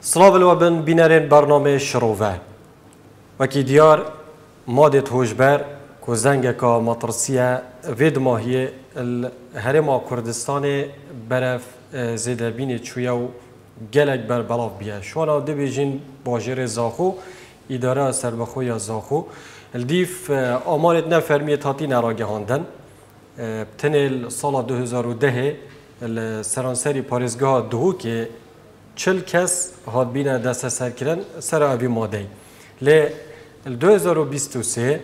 سلاف الوبن بینرین برنامه شروعه وکی دیار مادت هوشبر که زنگ که مطرسیه وید ماهیه هرما کردستان برف زیده بین چویا و گلک بر بلاف بیه شوانا دی بیجین باجر زاخو اداره سربخوی زاخو الدیف آمارت نفرمیت هاتی نراگه هاندن بتنل سال 2010 سرانسری پارێزگا دهو که 40 کس هات بینه دست سر کردن سر اوی ماده لی 2023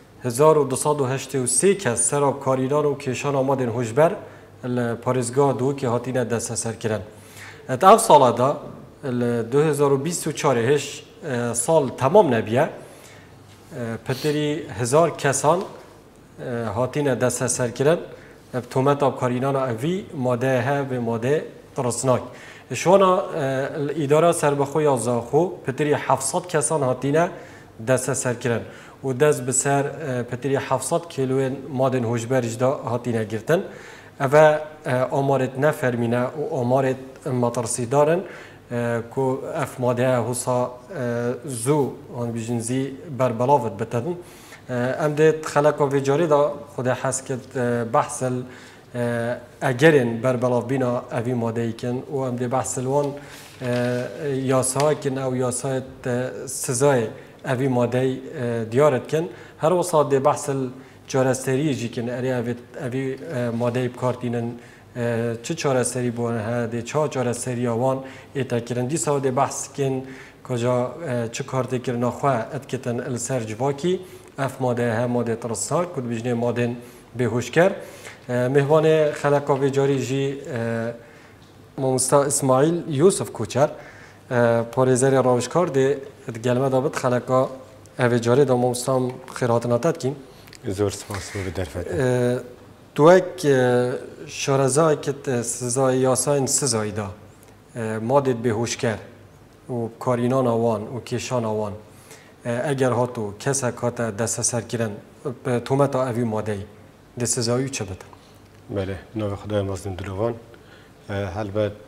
1283 کس سر کاریدان و کشان آمادن هوشبر پارێزگا دهو که هاتینه دست سر کردن اف سال دا 2024 هش سال تمام نبیه پتری 1000 کسان هاتینه دست سر کردن تومت آب کارینان اوی ماده ها و ماده ترسناک شوانا الاداره سربخوی زاخو پتری 700 کسان هاتینه دست سر کردن و دست بسر پتری 700 کیلوین مادن هوشبر جدا هاتینه گرتن و آمارت نفرمینه و آمارت مطرسی دارن که اف ماده حسا زو آن بیجنزی بر بلاوت بتدن ام دید خلق و ویجاری دا خود حس کد بحث اگرین بر بلاف بینا اوی ماده ای کن و ام دید بحث الوان یاسای کن او یاسای سزای اوی ماده دیارت کن هر وصاد دی بحث جارستری جی کن اوی ماده بکارتینن چه جارستری بونه ها دی چه جارستری آوان ایتا کرن دی سا دی بحث کن کجا چه کارتی کرن خواه اتکتن السر جواکی اف ماده ها ماده ترسناک کد بجنه مادن بهوشکر مهوان خلقا ویجاری جی مامستا اسماعیل یوسف کوچر پارێزەری ڕاوشکار دێ گەلمە دابێت خەلەکە ئەڤێجارێ دا مامۆستام خێرهاتناتات کین زۆر سپاس بۆ دەرفەت دووەک شارەزایەکت سزای یاساین سزایی دا مادێت بێهۆشکەر و کارینانا وان و کێشانا وان ئەگەر هاتو کەسێک هاتە دەستە سەرکردن تۆمەتا ئەڤی مادەی دێ سزایی چه بێت بله ناو خدای مازن دلوان هەلبەت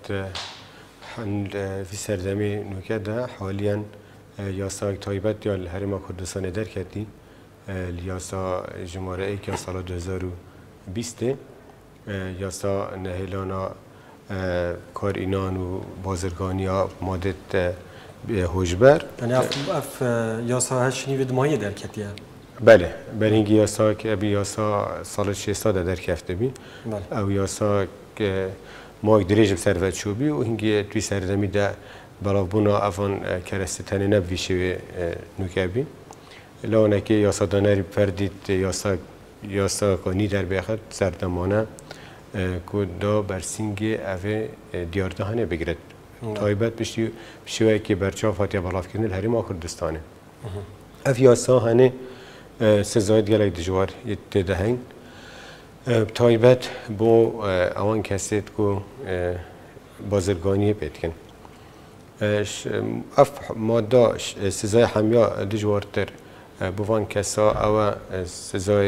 في سردمی نوکده حالیاً یاسا تایبت یا الهرم کردستان در کردی یاسا جمهوری ای که سال 2020 یاسا نهیلانا کار اینان و بازرگانی ها مادت هوشبر یعنی اف یاسا هشنی ود ماهی در کردیه بله برینگی یاسا که ابی یاسا سال 600 در کفته بی او یاسا که ماک دریج بسرفت شوبی و هنگی توی سردمی ده بلافبونا افان کرستتنی نبویشوی نوکبی لونه که یاسا دانری فردید یاسا قانی در بیخد سردمانه که دا برسینگی اوه دیاردهانه بگیرد تایبت بشیوه که برچاف هاتی بلاف کردن الهرم کردستانه اف یاسا هنه سزاید گلک دجوار یه هنگ تایبت با آن کسیت که بازرگانی پیدا کن. اف ماده سزای حمیا دجوارتر بوان کسا او سزای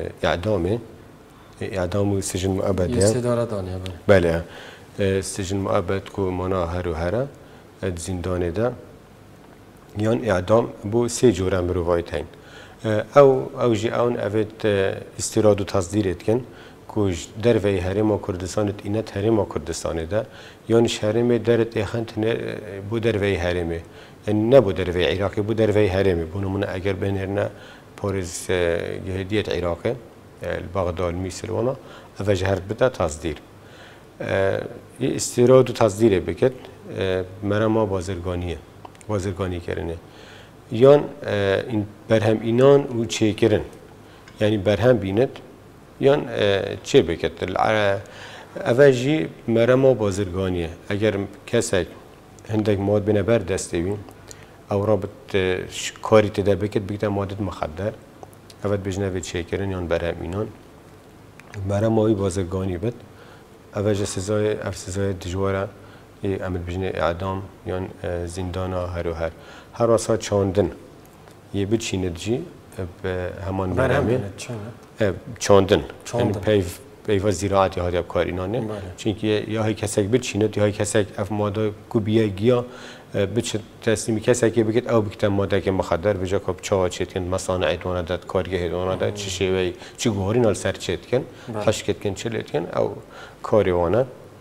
اعدام و سجن مؤبد. بله سجن مؤبد که منا هر و هره زندان ده یان اعدام بو سه جور مروایت هن. او جی آن اوت استراد و تصدیرت کن که در وی هرم کردستانت اینت هرم کردستانه ده یعنی هرم درت اخنت بو در وی هرمه یعنی نه بو در وی عراقی بو در وی هرمه بونمون اگر بنرنا پارز جهدیت عراقی بغداد میسل وانا او جهرت بده تصدیر استراد و تصدیر بکت مرا بازرگانی کرنه یان این برهم اینان و چه کرن یعنی برهم بیند یان چه بکت اوجی مرما بازرگانیه اگر کسی هندک ماد بینه بر دسته بین او رابط کاری تده بکت بکت مادت مخدر اول بجنه و چه کرن یان برهم اینان مرمایی بازرگانی بد اوج سزای دجواره امد بجنه اعدام یان زندانا هر و هر واسه چاندن یه بچیند جی به همان برهمی چاندن یعنی پیوست زراعتی هایی کار اینانه چونکه یا هی کسک بچینه یا هی کسک اف ماده کوبیه گیا بچه تسلیمی کسی که بگید او بکتم ماده که مخدر بجا کب چا چیت کن مصانع ایتوانه داد کارگه ایتوانه داد چه شیوی چه گوهری نال سر چیت کن حش کت کن چه لیت کن او کاری وانه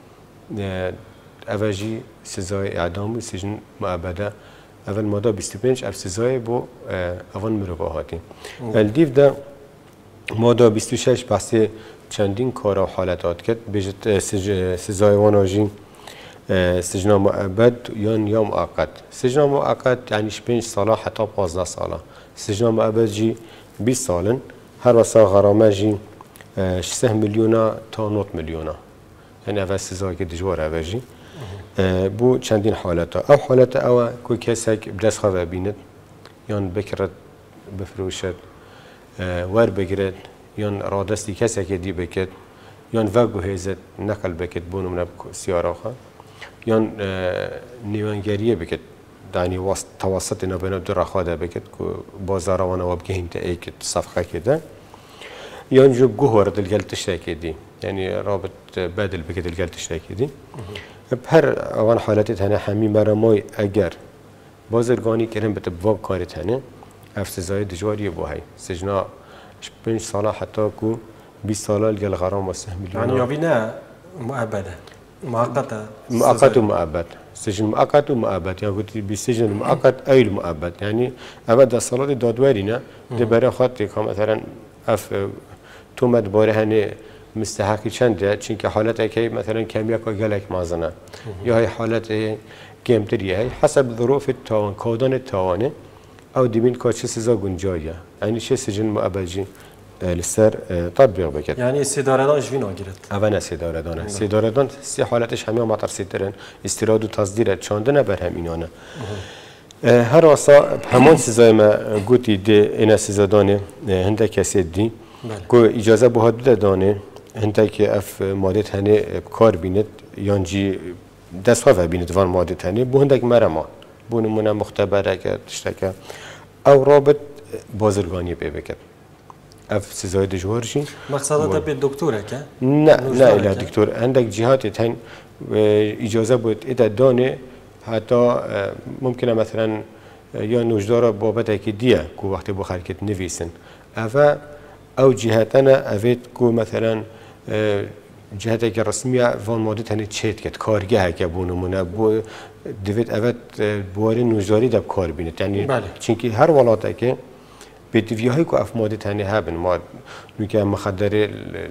اوجی سزای اعدام و سجن معبده اول ماده 25 اف سزای بو اول مروباهاتی الدیف ده ماده 26 بحث چندین کار و حالتات کرد بجت سزای واناجی سجن مؤبد یا مؤقت سجن مؤقت یعنی 5 ساله حتی 15 ساله سجن مؤبد جی 20 سالن هر وسا غرامه جی 6 میلیون تا 9 میلیون یعنی اول سزای که دجوار اوجی بو چندین حالتا او حالت او کوی کسک بدست خواه ببیند یان بکرد بفروشد ور بگیرد یان رادستی کسک دی بکد یان وگو هیزد نقل بکد بونو من سیاره خواه یان نیوانگریه بکد دانی توسط نبینه در خواده بکد که بازاروانه و بگهیم تا ایکد صفقه کده یان جو گوهر دلگل تشتاکی دی یعنی رابط بدل بکد دلگل تشتاکی دی بهر آن حالتی تنه همی مرامای اگر بازرگانی کردن به تبواب کاری تنه افسزای دجواری باهی سجنا 5 ساله حتی کو 20 ساله لگل غرام و 3 میلیون یعنی یابی نه مؤبده مؤقت و مؤبد سجن مؤقت و مؤبد يعني قلت بسجن مؤقت أي المؤبد يعني أبدا الصلاة دادواري نه ده برای خاطر که مثلا اف تومت باره هنی مستحقی چنده چون که حالت که مثلا کمیک و گلک مازنه یا هی حالت کمتریه هی حسب ظروف التوان کودان التوانه او دیمین که چه سزا گنجایه یعنی چه سجن مؤبدی لسر تطبیق بکرد یعنی سیداردان جوین آگیرد اولا سیداردانه سیداردان سی حالتش همه مطر سیدرن استیراد و تصدیرت چاندنه بر هم اینانه هر واسه همان سزای ما گوتی ده این سزادانه هنده کسی دی که اجازه به حدود دانه هنده که اف ماده تنه کار بیند یانجی دست خواه بیند وان ماده تنه به هنده که مرما به نمونه مختبره که تشتکه او رابط بازرگانی پی بکرد اف سزای دجوارشی مقصدت به دکتره که نه اله دکتر عندك جهات تن اجازه بود اذا دانه حتی ممکنه مثلا یا نوجدار بابت که دیه کو وقتی با حرکت نویسن او جهاتنا اوید کو مثلا جهتی که رسمیه وان ماده تنه چیت کت کارگاه که بونمونه بو دوید اوید بواره نوجداری دب کار بینید یعنی چونکه هر ولاته که بدیویایی که اف ماده تنه هبن ما میگه مخدر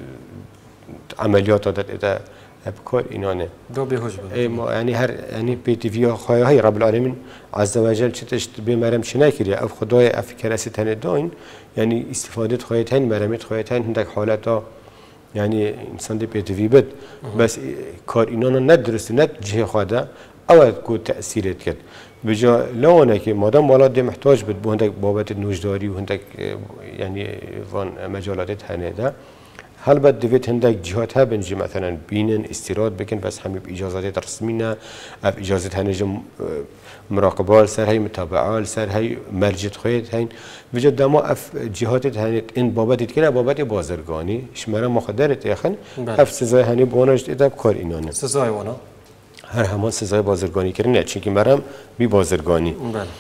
عملیات داد اذا ابکار اینانه دو بهوش بود یعنی هر یعنی بدیویا خواهی رب العالمین عز وجل چتش بمرم چنه کردی اف خدای اف کرسی تنه داین یعنی استفاده خواهی تن مرمت خواهی تن هندک حالتا یعنی انسان دی بدیوی بد بس کار اینانه ندرست ند جه خواده اول کو تأثیرت کرد بجا لونه که مادام ولاد محتاج بود به هندک بابت نوجداری و هندک یعنی وان مجالات هنده هل بد دوید هندک جهات ها بنجی مثلا بینن استیراد بکن بس همه اجازات رسمی نه اجازت هنجم مراقبه سر هی متابعه سر هی مرجت خواهد هین بجا دما اف جهات هنید این بابت کنه بابت بازرگانی شماره مخدرت یخن اف سزای هنی بوناش ادب کار اینانه سزای وانا هر همان سزای بازرگانی کردن چون مرم بی بازرگانی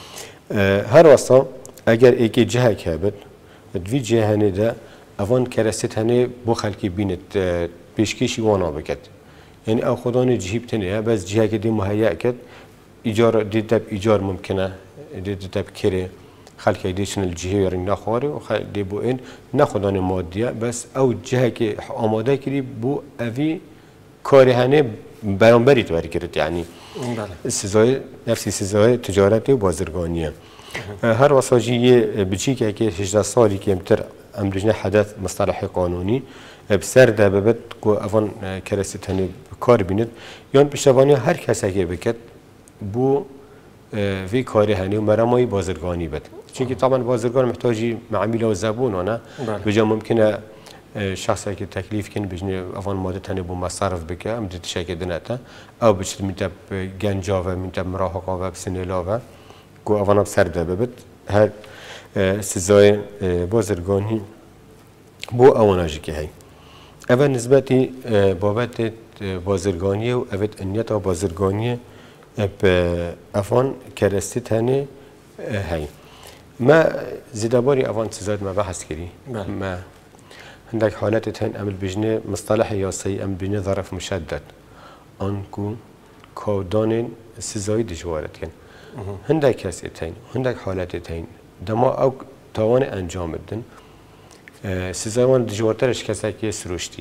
هر واسطه اگر ایکی جه که بد دوی جه هنی ده اوان کرست هنی بو خلکی بیند پیشکشی وانا بکد یعنی او خدان جهیب تنه بس جه که دی مهیا کد ایجار دیدب ایجار ممکنه دیدب کره خلکی دیشن الجهی یاری نخواره و خلی بو این نخدان مادیه بس او جه که آماده کردی بو اوی کاری هنی بیانبری تواری کرد یعنی سزای نفسی سزای تجارتی و بازرگانیه هر واساجی بچی که 18 سالی که امتر امروزنه حدث مصطلح قانونی بسر ده ببد کو اوان کرسی تنی کار بیند یان پشتوانی هر کسی که بکد بو وی کاری هنی و مرامای بازرگانی بد چون که طبعا بازرگان محتاجی معامله و زبون و نه بجا ممکنه شخصی که تکلیف کن بجنه اوان ماده تنه بو مصرف بکه ام دیت شکل دنته او بچت میتب گنجا و میتب مراهقه و سنلا و کو اوان اب سر ده ببد هر سزای بازرگانی بو اواناجی که هی اول نسبتی بابت بازرگانی و اوت انیت بازرگانی به افان کرستی تنه هی ما زیداباری افان سزاد ما بحث کری ما عندك حالات تين أمل بجنة مصطلح ياسي أمل بجنة ظرف مشدد أنكو كودان سزاي دجوارت يعني عندك كاسيتين عندك حالتين دما أو توان أنجام بدن سزاوان دجوارترش كساكي سروشتي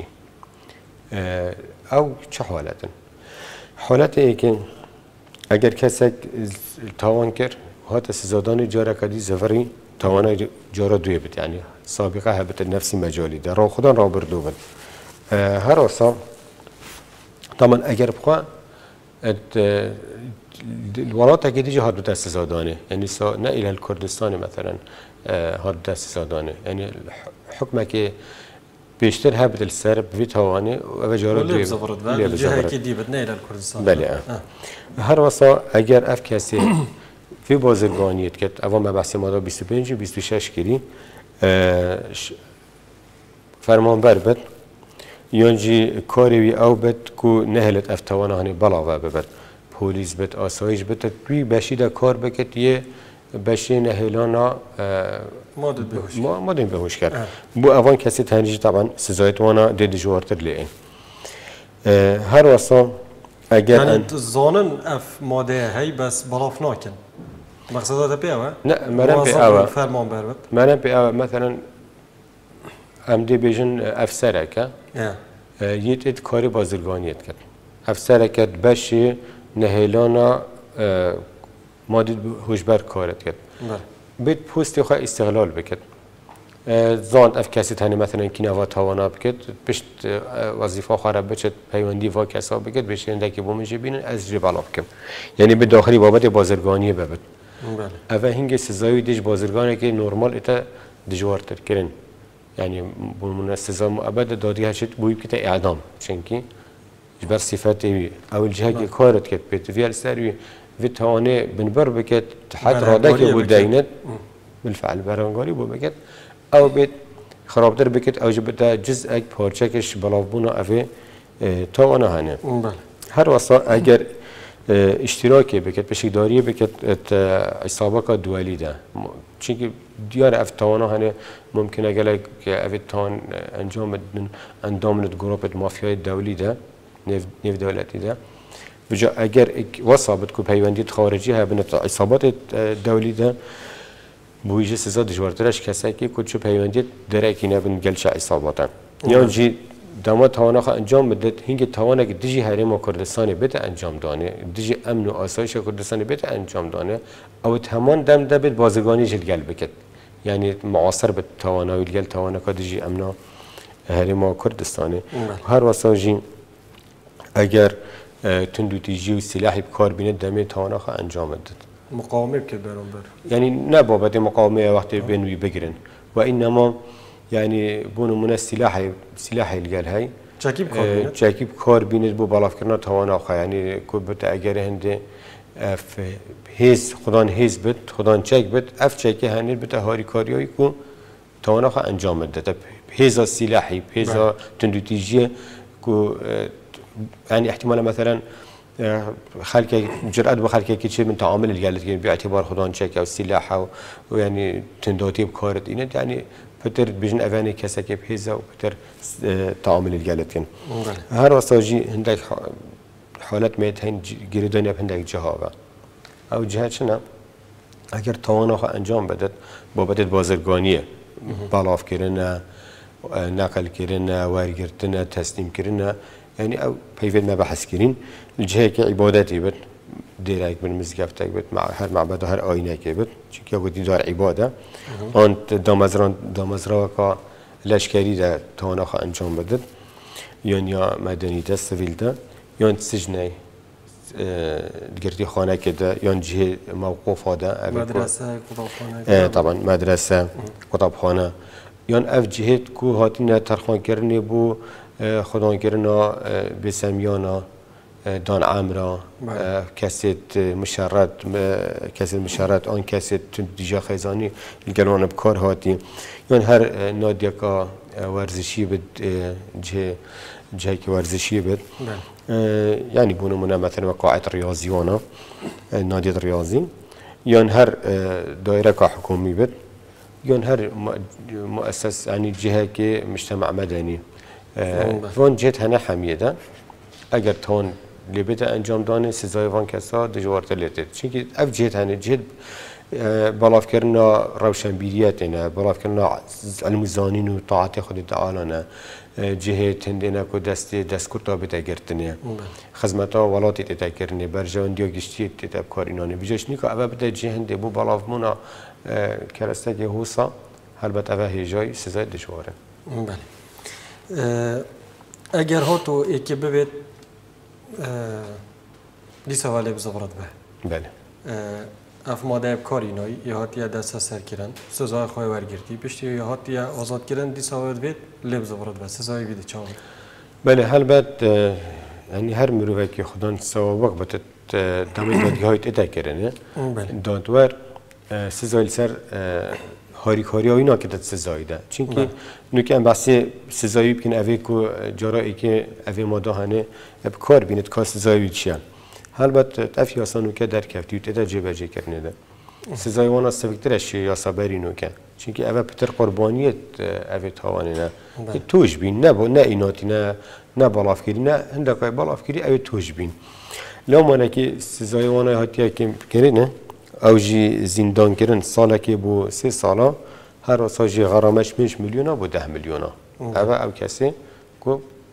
أو چه حالتن حالت که اگر کسی توان کرد هات سزادان جاره کدی زفری توانای جاره دوی بید یعنی سابقه هبت نفسی مجالی در را خدا را بردو بید هر اصلا طبعا اگر بخوا الولات اگه دیجه هات دست سزادانه یعنی نه الى الکردستان مثلا هات دست سزادانه یعنی حکمه که بیشتر هبت السرب في تواني وجاره دوی جهه که دی بد نه الى الکردستان بله هر واسه اگر اف کسی في بازرگانیت که اول ما بحث مادا 25 و 26 کردی فرمانبر بد یانجی کاری او بد کو نهلت افتوانه هنی بلاوه بد پلیس بد آسایش بد توی بشید کار بکت یه بشی نهلانا مادن بهوش کرد بو اوان کسی تنجی طبعا سزایت وانا دیدی جوارتر لیه هر واسه اگر یعنی زانن اف ماده هی بس بلاف ناکن مقصدات بیاوه؟ نه مرم بیاوه فرمان بربط مرم بیاوه مثلا امدی بیجن افسره که یه کاری بازرگانیت کرد افسره کرد بشی نهلانا مادی هوشبر کارت کرد بیت پوستی خواه استغلال بکد زاند اف کسی تانی مثلا کی نوا توانا بکد پشت وظیفه خراب بچد پیوندی وا کسا بکد بشه اندکی بومجی بینن از جی بالا بکم یعنی به داخلی بابت بازرگانی ببد اوه هنگ سزایی دیج بازرگانی که نورمال ایتا دجوارتر کرن یعنی بومون سزا مؤبد دادی هشت بویب که تا اعدام چنکی جبر صفات اوی اول جهه که کارت کد بیت ویال سروی في تواني بنبر بكت حد رادك ودينت بالفعل برانغاري بو بكت او بيت خرابتر بكت او جبتا جزء بارچكش بلاوبونا افي توانا هنه هر وصا اگر اشتراكي بكت بشيداري بكت عصابه دولي ده چونكي ديار اف توانا هنه ممكن اگر افي تان انجام اندام جروب مافيا الدولي ده نيف دولتي ده بجا اگر وصابت کو پیوندی خارجی ها بنت عصابات دولی ده بویج سزا دجوارترش کسایی که کجا پیوندی درکی نبن گلش عصابات یا جی دما توانا خ انجام بدت هنگ توانا که دیجی حریم کردستان بده انجام دانه دیجی امن و آسایش کردستان بده انجام دانه او تمام دم دبت بازرگانی جل گل بکت یعنی معاصر به توانا و گل توانا که دیجی امن حریم کردستان هر واساجی اگر تندو تیجی و سلاحی بکار بینه دمی توانا خوا انجام داد مقاومه بکرد برانبر یعنی نه بابت مقاومه وقتی بینوی بگیرن و اینما یعنی بونمونه سلاحی الگل های چاکی بکار بینه بو بالاف کردن توانا خوا یعنی کو بت اگر هنده اف هیز خدان هیز بت خدان چک بت اف چکی هنید بت هاری کاریایی کو توانا خوا انجام داد هیزا سلاحی هیزا تندو تیجی کو يعني احتمال مثلا خلق جرأت بخلق كي من تعامل اللي قالت باعتبار خدان شك او سلاح ويعني تندوتي بكارت يعني بتر بجن افاني كسكي بهيزا وبتر تعامل اللي قالت هر وصاجي عندك حالات ميتين جريدانيا عندك جهابه او جهات شنو اگر توانا انجام بدت بابت بازرگانیه بالاف کردن نقل کردن وارگرتن تسلیم کردن يعني او بيفيد ما بحث كرين الجهه كعبادتي بت ديراك بالمزقفتك بت مع هر معبد هر اينك بت شكي ودي دار عباده انت دامزرا كا لشكري ده تونخ انجام بدت يعني مدني ده سيفيل ده يعني سجني دقرتي خانه كده يعني جهه موقوف هذا مدرسه كتابخانه طبعا مدرسه كتابخانه يعني اف جهه كو هاتين ترخان كرني بو خدان کرنا بسمیانا دان عمرا کسیت مشارت آن کسیت دیجا خیزانی الگلوان بکار هاتی یعنی هر نادیا کا ورزشی بد جهه که ورزشی بد يعني بونمونا مثلا قاعة رياضيونا نادي الرياضي يان هر دائرة كحكومي بد يان هر مؤسس يعني جهة كمجتمع مدني وان جهة هنا حميدة اگر تون اللي بده انجام دانه سزای وان کسا دجوارت لیتد چونکه اف جهت هنه جهت بلاف کرنا روشنبیریت نه بلاف کرنا علم زانین و طاعت خود تعالی نه جهت هندینه کو دست کرتا بده گرتنه خدمتا ولاتی تتا کرنه برجوان دیا گشتی تتا کارینانه بیجاش نیکا اول بده جهت بو بلاف مونا کرسته که حوصا هلبت اول هیجای سزای دجواره بله اگر هاتو ایکی ببید دیسا ولی بزبرد به بله اف ماده کاری نای یا هاتیه دست سر کردن سزای خواهی ورگردی پشتی یا هاتیه آزاد کردن دیسا ولی بید لب زبرد به سزای بیده چاوه بله هلبت يعني هر مروفه که خدان سوابق بتت دامي دادگاه هایت ادا کرنه دادور سزای سر هاری های ناکدت سزایی ده چونکه نوکه ام بحثی سزایی بکن اوه که جارایی که اوه ماده هنه اب کار بیند که سزایی چیان هلبت افی آسان نوکه در کفتی و تدا جبه جه کرنه ده سزایی وانا سبکترش یاسا بری نوکه چونکه اوه پتر قربانیت اوه تاوانه نه توش بین نه ایناتی نه بالافکری نه هندکای بالافکری اوه توش بین لامانه که سزایی وانا هاتیه که کرنه او جی زندان کردن ساله که بو 3 ساله هر سال جی غرامش 5 میلیون بو 10 میلیون او کسی کو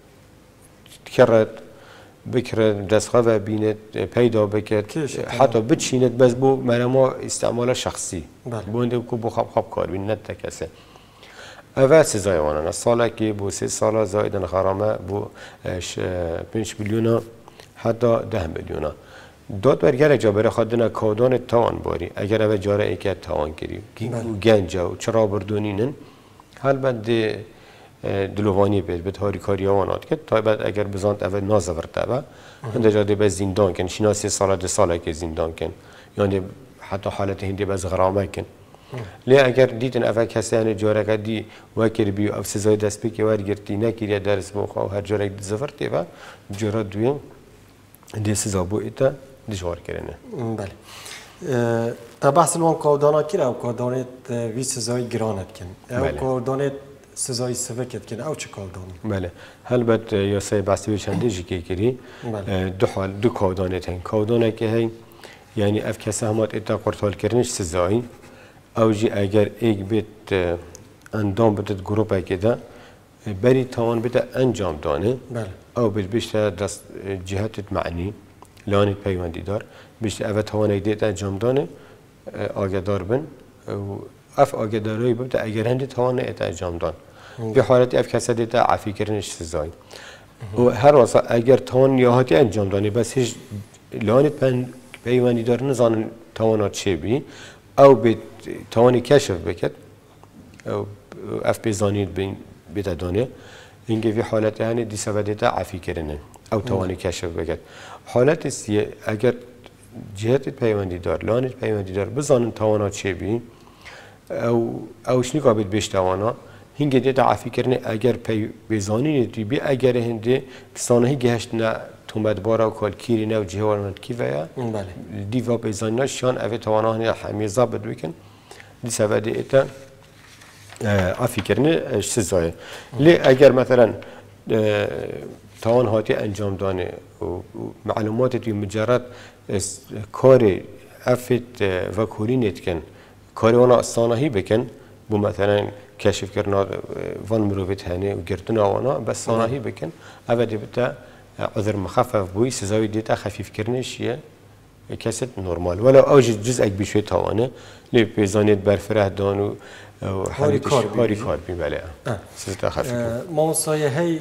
کرد بکره دستخواه و بیند پیدا بکرد حتی بچیند بس بو مرما استعمال شخصی بونده کو بو خواب کار بین نه کسی اول سزای وانه ساله که بو 3 ساله زایدن غرامه بو 5 میلیون حتی 10 میلیون داد برگر جابر خادنا کودان توان باری اگر اوه جاره ای که توان کری گنجا و چرا بردونینن حال بعد دلوانی بید هاری کاری آوانات که تا بعد اگر بزاند اوه نازورد اوه هنده جاده به زندان کن شینا 3 ساله 2 ساله که زندان کن یعنی حتی حالت هندی باز غرامه کن لی اگر دیدن اوه کسی هنه جاره که دی وکر بیو او سزای دست بی که ورگرتی نکیری درس بخواه هر جاره زورد اوه جاره دویم دی سزا بو ایتا دشوار کردنه. بله. تا بحث نوان کودانا کی او کودانت وی سزای گرانت کن. او کودانت سزای سوکت کن او چه کودانی؟ بله. هلبت یا سه بحثی چنده جیکی کری. دو حال دو کودانت هن. کودانه که هی یعنی اف کسی همات ایتا قرطال کردنش سزایی. او جی اگر ایک بیت اندام بدت گروپه کده بری توان بده انجام دانه. بله. او بیت بیشتر دست جهت معنی. لانت پیوندی دار بیشتر اوه توانایی دیت انجام دانه آگدار بن و اف آگداری بود اگر هندی توانه ایت انجام دان به حالتی اف کسی دیت عفی کردنش سزای و هر واسه اگر توان یاهاتی انجام دانه بس هیچ لانت پیوندی دار نزانن توانات چه بی او به توانی کشف بکد او اف بیزانید بیت دانه اینکه به حالتی هنی دیسا دیت عفی کردنه او توانی کشف بکد حالت سیه اگر جهت پیوندی دار لانت پیوندی دار بزانن توانات چه بی اوش نکابید بیش توانا هنگه دیتا عفی کرنه اگر بیزانی ندی بی اگر هنده سانهی گهشت نه تومد بارا و کال کیری نه و جهوارند کی ویا دیوا بیزانی نشان اوه توانا هنه حمیزا بدوکن دی سوه دیتا عفی کرنه سزایه لی اگر مثلا توان هاتی انجام دانه و معلومات توی مجرد کار افت و کوری نتکن کاری وانا صانعی بکن بو مثلا کشف کردن وان مروفت هنه و گردن وانا بس صانعی بکن اول دیتا عذر مخفف بوی سزای دیتا خفیف کردنشیه کسی نرمال ولی اوج جزء بیشتر توانه لی پیزانیت برفره دان و هاری کار بی بله سزا خفیف مانسایه هی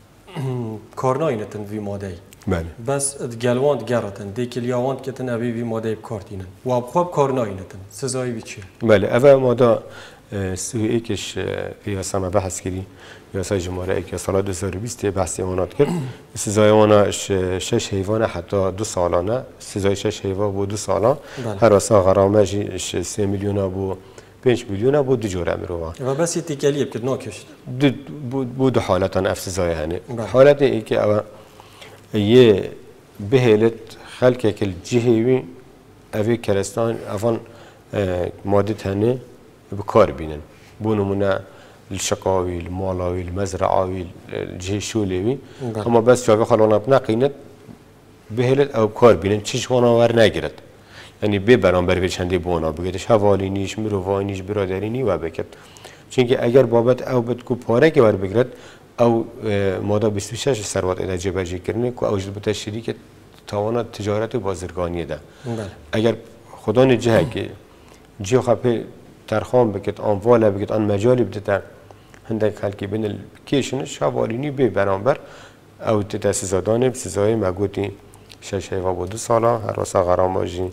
کارناینتن وی ماده بله بس گلواند گراتن دیکلیاواند کتن اوی وی ماده کارتینن و خوب کارناینتن سزایی بی چیه؟ بله اول ماده سوی ایکش یاسما بحث کردی یاسای جمهوری ایک سال 2020 بحثی آنات کرد سزای آنها 6 حیوان حتی 2 سالانه سزای 6 حیوان بود 2 ساله هر اسا غرامه 3 میلیون بو 5 میلیون بود دو جور امروها و بس تیکلیه بکرد ناکشت بود حالتان افسزای هنه حالت ای که او یه بهلت خلق کل جهوی اوی کرستان افان ماده هنه بکار بینن بونمونه الشقاوي المالاوي المزرعاوي الجهه شولوي اما بس شاوي خلونا بنقينت بهلت او کار بینن چیش وانا ور نگیرد یعنی به برانبر به چندی بونا بگیرش حوالی نیش مروانی برادری نی و بکرد چونکه اگر بابت او بد کو پاره که ور بگیرد او ماده 26 ثروت اداره بجی کردن کو اوج بت شریک توانا تجارت و بازرگانی ده اگر خدا نجه که جی خپه ترخام بکت آن والا بکت آن مجالی بدت هندک خلکی بین الکیشنش حوالینی به برانبر او تدست زدانه سزای مگوتی 6 و 2 ساله هر واسه غراماجی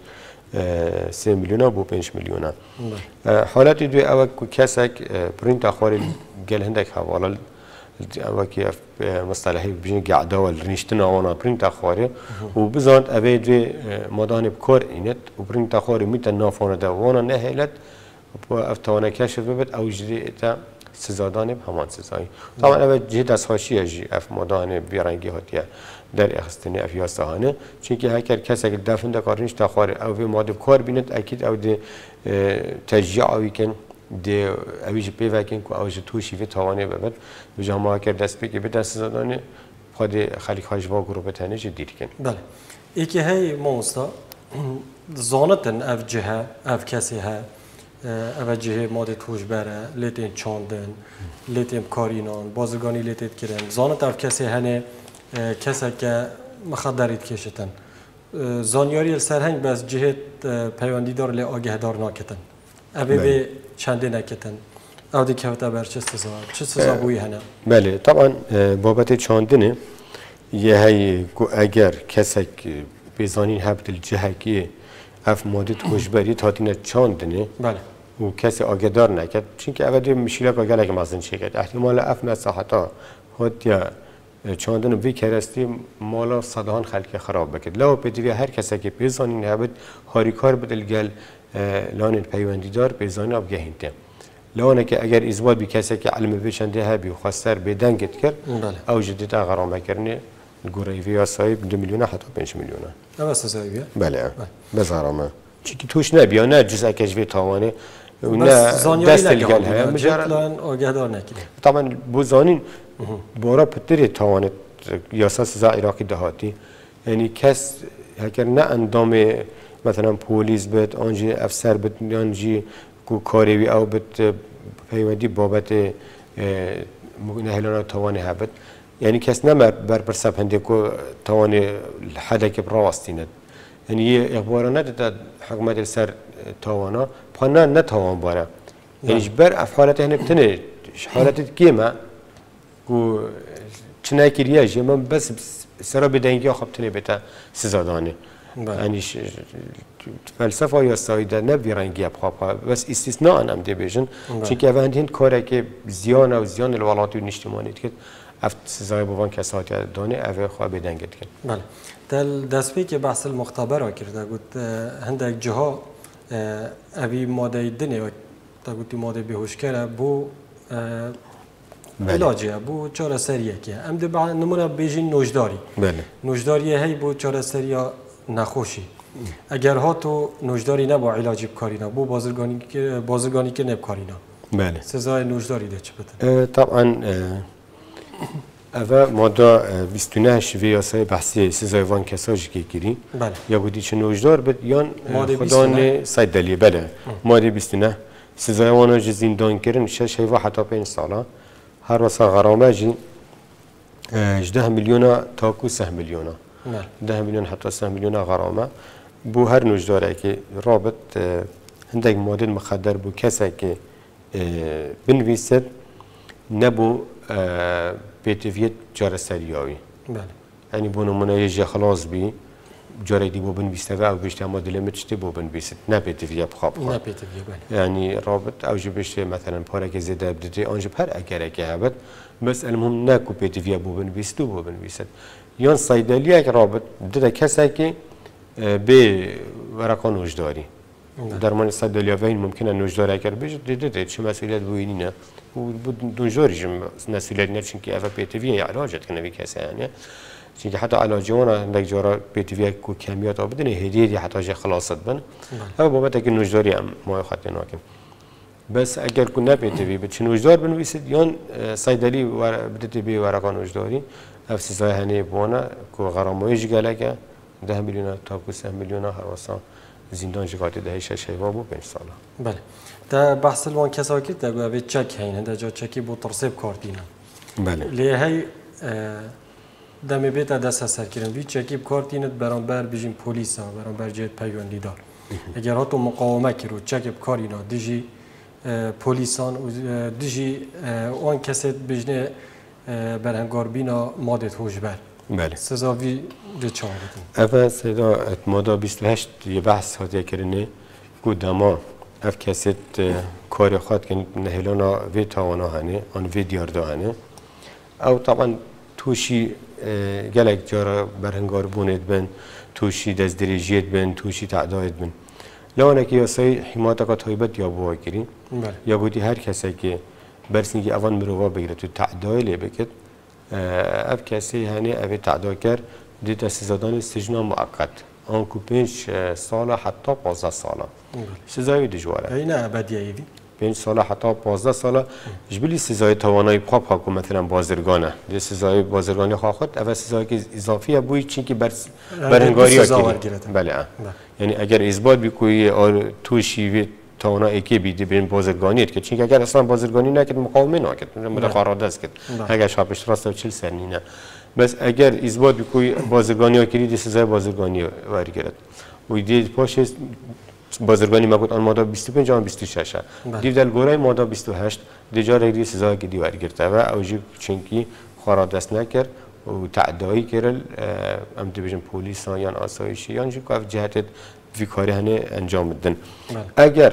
3 میلیون بو 5 میلیون حالت دوی او کسک پرینت اخوار گل هندک حوالا او که مصطلحی بجن قعده و رنشتن آوانا پرینت اخواره و بزاند اوی دوی مدان بکار اینت و پرینت اخواری میتن نافانه ده وانا نهیلت و افتوانه کشف ببت او جدی اتا سزادانه به همان سزایی طبعا اول جهت از حاشیه جی اف مدان بیرنگی هاتیه در اخستنی اف یاسهانه چونکه هر کسی که دفن دکارنش تخواره او ماده کار بینت اکید او ده تشجیع اوی کن ده اویج پیوکن کو اوج توشی و توانه ببد و جامعه کرد دست بگی به دست سزادانه خود خلیق حجوا گروه تنه جدید کن بله یکی هی موستا زانتن اف جهه اف کسی ها اوجه ماده توش بره لیتین چاندن لیتین کارینان بازرگانی لیتین کردن زانت اف کسی هنه کسی که مخدرید کشتن زانیاری سرهنگ بس جهت پیوندی دار لی آگه دار ناکتن اوی به چنده نکتن او دی که بر چه سزا بوی هنه بله طبعا بابت چاندنه یه هی اگر کسی بزانین هبت الجهه که اف ماده توش برید هاتینه چاندنه بله و کسی آگدار نکرد چون که اولی مشکل که گله که مازن شکرد احتمال اف مساحتا هاتیا چاندن وی کرستی مالا صدان خلق خراب بکرد لو بدوی هر کسی که بزانین هبت هاریکار بدل گل لان پیوندی دار بزانین آب گهینته لانه که اگر ازباد بی کسی که علم بچنده هبی و خواستر بدنگت کرد او جدید غرامه کرنه گوری ویا صاحب 2 میلیون حتی 5 میلیون اوست زایبیه بله بس غرامه چیکی توش نبیا نه جزء کشوی توانه نه دست الگل ها مجرد آگه دار نکیده طبعا بوزانین بورا پتری توانه یاسا سزا عراقی دهاتی یعنی کس اگر نه اندام مثلا پولیس بد آنجی افسر بد آنجی کو کاریوی او بد پیوندی بابت نهلان توانه هبد یعنی کس نه بر سپنده کو توانه حدا که براستیند یعنی اخبار نداد حکومت سر توانا پانا نتوان باره یعنی بر افعالت هنر بتنه حالت کیما کو چنای کریاج من بس سر بدنگی خب تنه بتا سزادانه یعنی فلسفه یا سایده نبیرنگی ابخابها بس استثناء انم دی بیشن چون که هند کاری که زیان و زیان الولاتی و نشتمانی کرد افت سزای بوان کسات دانه اوه خواه بدنگت کرد بله دل دستی که بحث المختبر کرده گفت هندک جاها اوی ماده دنی و تا گفتی ماده بهوشکره بو علاجه بو چاره سریه که ام دی نمونه بیجین نوجداری نوجداری هی بو چاره سریا نخوشی اگر ها تو نوجداری نبا علاجی بکاری نه بو بازرگانی که نبکاری نه بله سزای نوجداری ده چه بده طبعا اوه ماده 29 ویاسای بحثی سزای وان کساجی که گیری یا بودی چه نوجدار بد یان خدان سید دلیه بله ماده 29 سزای وانا جی زندان کرن 6 و حتی 5 ساله هر واسه غرامه جی 10 میلیون تا کو 3 میلیون 10 میلیون حتی 3 میلیون غرامه بو هر نوجداره که رابط هندک ماده مخدر بو کسی که بنویسد نبو پیتویت جاره سریاوی یعنی بو نمونه یه خلاص بی جاره دی بو بنویسته و او بشته اما دلمه چطه بو بنویسد نه پیتویه بخواب نه پیتویه بله یعنی رابط او جو بشته مثلا پاره که زیده بدده آنجا پر اگره که هبت بس المهم نکو پیتویه بو بنویسد و بو بنویسد یان صیدلیه که رابط دیده کسی که به ورقان وجداری درمان صدالیا وین ممکنه نوجدار اگر بشه دیده چه مسئولیت بوینی نه و بود نوجداریش مسئولیت نه چون که اول پیتوی علاجت کنه بیکسه یعنی چون که حتی علاجی اون عندك جارا پیتوی کو کمیات آبدنه هدیه حتی جه خلاصت بن اما بابت که نوجداری هم ما خاطر ناکم بس اگر کنه پیتوی به چه نوجدار بنویسید یان صیدلی بدت بی ورقان نوجداری افسیزای هنی بونه کو غرامایش گلگه 10 میلیون تا 3 میلیون هر واسه زندان جگاتی دهیش شیوا بو 5 ساله بله در بحث الوان کسا کرد در گوه چک هینه در جا چکی بو ترسیب کارتینه بله لیه های دمی بیت دست سر کردن وی چکی کارتینت برانبر بیجیم پلیسا برانبر جهت پیوندی دار اگر هاتو مقاومه کرو چک کارینا دیجی پلیسان دیجی آن کسی بجنه برهنگار بینا مادت هوشبر بله سزاوی ده چاردن اول صدا مادا 28 یه بحث هاتیه کرنه گودما اف کسیت کاری خواد که نهیلانا وی تاوانا هنه آن وی دیارده هنه او طبعا توشی گلک جارا برهنگار بوند بن توشی دست دریجیت بن توشی تعدایت بن لونه که یاسای حمایت که تایبت یا بوا کردین یا بودی هر کسی که برسنگی اول مرووا بگیره تو تعدای لی بکد اف کسی هنی اوی تعدای کرد دید سزادان سجن مؤقت آن کو 5 ساله حتی 15 ساله سزای دجواره این ابدیه ایدی 5 ساله حتی 15 ساله جبلی سزای توانایی پاپ ها مثلا بازرگانه دی سزای بازرگانی خواهد اول سزای که اضافی بوی چی که برهنگاری بله یعنی اگر اثبات بکنی توشی تاونا اکی بیدی بین بازرگانیت که چون اگر اصلا بازرگانی نکرد مقاومه نکرد متقاعد است کرد اگر شابش راست و 40 سنی نه بس اگر اثبات بکنی بازرگانی ها کردی سزای بازرگانی واری گرفت و دید پاش بازرگانی مگود آن ماده 25 آن 26 دید دل گورای ماده 28 دیجا رگی سزای کردی واری گرفت و اوجی چونکی خورا دست نکرد و تعدایی کرد ام دیویژن پلیس یا آسایشی یا جو که جهت وی کاری هنه انجام بدن اگر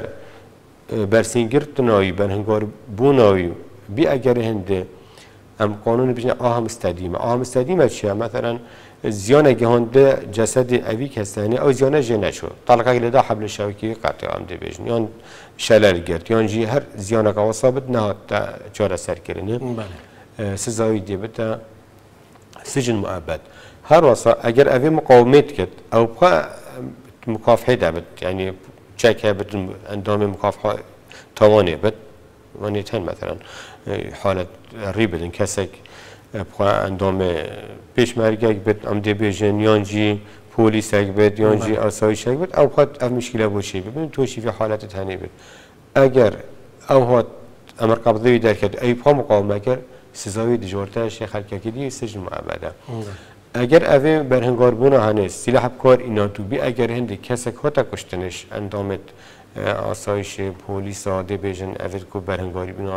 برسینگرت نایی برهنگار بونایی بی اگر هنده ام قانون بیشتر آهم استدیمه چیه مثلا زیان اگه هنده جسد اوی کسانی او زیانه جنه شو طلقه گلیده حبل شوکی قطع ام دی بیشن یان شلل گرد یان جی هر زیانه که وصابت نه چاره سر کرنه سزایی دی بتا سجن مؤبد هر واسه اگر اوی مقاومت کرد او مكافحة دابت يعني تشيك بت اندام مكافحة تواني بت ونيتين مثلا حالة ريبل كسك بقى اندام بيش مرجع بت ام دي بيجن يانجي بوليس بت يانجي آسایش بت او خد اف مشكلة بوشي ببین توشي في حالة تانية بت اگر او هات امر قبضي دركت اي بقى مقاومة كر سزاوي دجورتا شيخ الكاكيدي سجن مؤبده اگر اوه برهنگار بونا هنه سلاح بکار اینا تو بی اگر هنده کسک هاتا کشتنش اندامت آسایش پولیس آده بیجن اوه کو برهنگاری بونا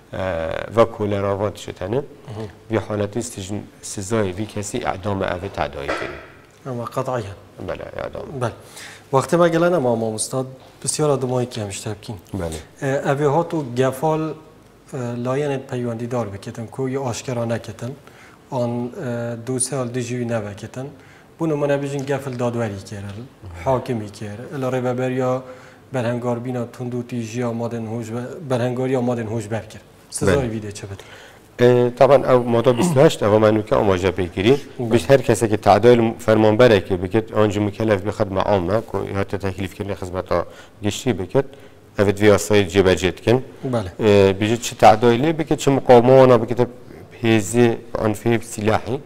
و کولراوات شدنه وی حالت استجن سزای وی کسی اعدام اوه تعدایی کنی اما قطعیه بله اعدام بله وقتی ما گلن ما استاد بسیار آدمایی که همشتر بکین بله اوه ها تو گفال لاین پیوندی دار بکتن که یا آشکرا نکتن آن 2 سال دیجی نوکتن بونو من بیشتر قفل دادوری کرد حاکمی کرد الاره بریا برهنگار بینا تندو تیجیا مادن هوش برهنگاری مادن هوش برکر سزای ویده چه بده طبعا او ماده 28 او منو که آماجه بگیری بیش هر کسی که تعدیل فرمانبره که بگید آنجا مکلف به خدمت عامه که یا تکلیف کنه خدمت گشتی بگید اوید ویاسای جبرجت کن بله بیش چه تعدیلی بگید چه مقاومه بگید هزی انفیب سلاحی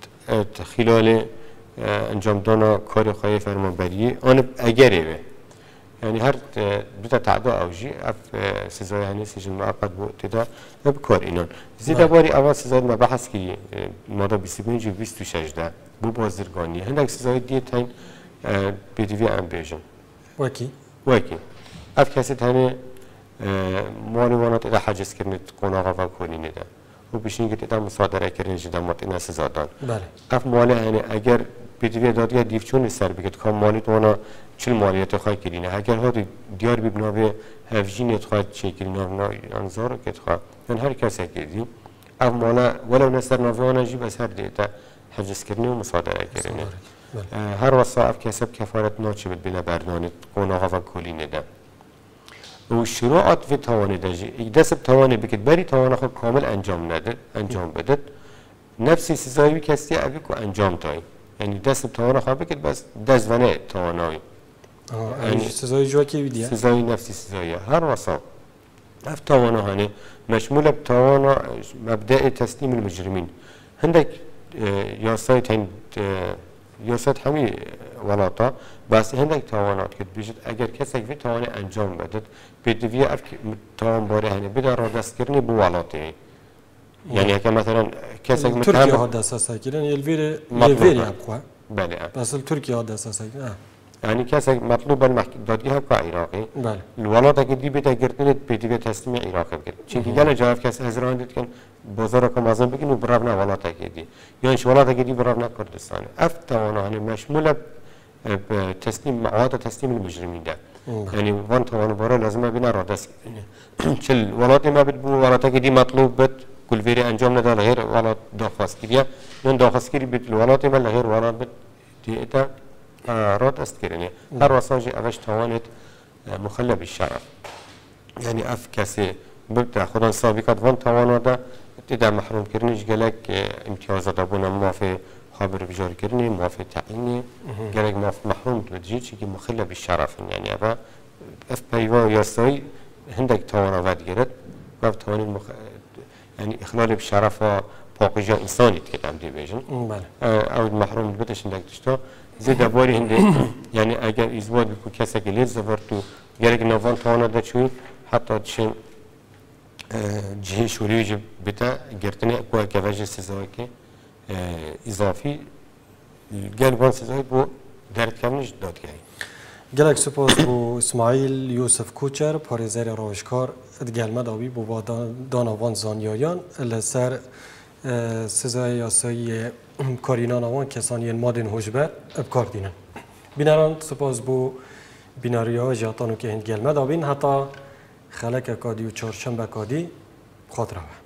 خلال انجام دانا کار خواهی فرمانبری آن اگری به یعنی هر دو تا تعداد اوجی اف سزای هنی سجن مؤقت بود تدا بکار اینان زیاد باری اول سزای ما بحث کی ماده 25 و 26 ده بو بازرگانی هندک سزای دیت هن بدوی ام بیجن وکی اف کسی تنه معلومات اذا حجز کردن قناعه و کنینه ده و بیشتر که تام مصادره کردن جدا متن سزادان بله اف ماله یعنی اگر بدوی دادیا دیفچون سر بگید کام مالی تو انا چه مالیات خواهی کردین اگر ها دیار ببنابه هفجینت خواهد چه کردین انظار که خواهد من هر کسی کردیم اف ماله ولو نصر نافعانه جی بس هر دیتا حجز کردن و مصادره کردن هر وصاف کسب کفارت ناچه بد بنا بردانت قناغا و کلی نده و شروعات في تواني دجي يدسب تواني بكت بري تواني خو كامل انجام بدت نفسي سزاوي كستي ابيكو انجام تاي يعني دسب تواني خو بكت بس دزونه تواناي يعني سزاوي جواكي بديا سزاوي نفسي سزاوي هر وصف اف تواني هاني مشموله بتوانا مبدأ تسليم المجرمين عندك ياسايت هند ياسات همي ولاتا بس هندك توانات كده بيجت اگر کسی في تواني انجام بدت بدوی اف توان باره هنه بده را دست کردنی بو ولاتی يعني هكا مثلا کسی تركيا هذا اساسا كده الفيري ابقى بله بس تركيا هذا اساسا يعني كسا مطلوب دادگاه کا عراقی بله الولاتا که دی بده گرتنت بدوی تسلیم عراق بکن چونکه گله جواب کس هزران دید کن بازار کم ازم بگن و برابنا ولاتا که دی یعنی ولاتا که دی برابنا کردستان افتوانا هنه مشمول تسلیم معاد تسلیم المجرمين ده يعني وان توان برا لازم بنا رادس چل ولات ما بد بو ولاتا که دی مطلوب بد كل فيري انجام ندا غير ولات درخواست كريا من درخواست كري بد الولات ما غير ولات بد دي اتا راد است كرني هر وساجي اوش توانت مخلى بالشرف يعني اف كسي ببدا خدان سابقات وان توانا ده تدا محروم كرنيش قالك امتيازات ابونا موافق خبر بجار كرني موافق تعيني قالك محروم تجي شيء مخلى بالشرف يعني ابا اف بايوا ياساي عندك توانا ود جرت قف تواني يعني اخلال بالشرف باقي انساني تكلم دي بيجن او محروم بدش عندك تشتا زيد باري هندي يعني اگر ازدواج بكو كسا که لیز زبرتو گرگ نوان توانا دا چوی حتی چه جهه شوری جب بتا گرتنی اکوا کواج سزایی که اضافی گرگ وان سزایی بو درد کمنش دادگاهی گلک سپاس بو اسماعیل یوسف کوچر پاریزر روشکار ادگلمه داوی بو دانوان زانیایان لسر سزای یاسایی کارینان آوان کسانی مادن هجبر ابکار دینن بینران سپاس بو بیناریا جاتانو که هند گلمه دابین حتی خلک کادی و چارشنبه کادی خاطره